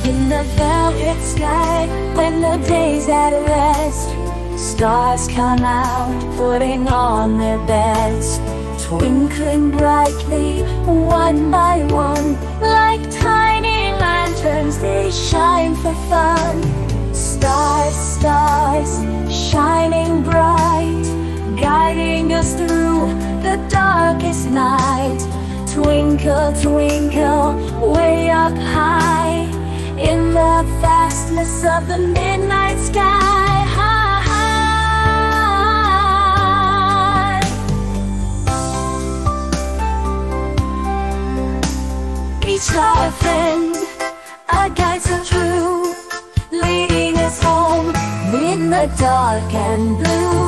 In the velvet sky, when the day's at rest, stars come out, putting on their best, twinkling brightly, one by one. Like tiny lanterns, they shine for fun. Stars, stars, shining bright, guiding us through the darkest night. Twinkle, twinkle, way up high, in the vastness of the midnight sky. Each star a friend, a guide so true, leading us home in the dark and blue.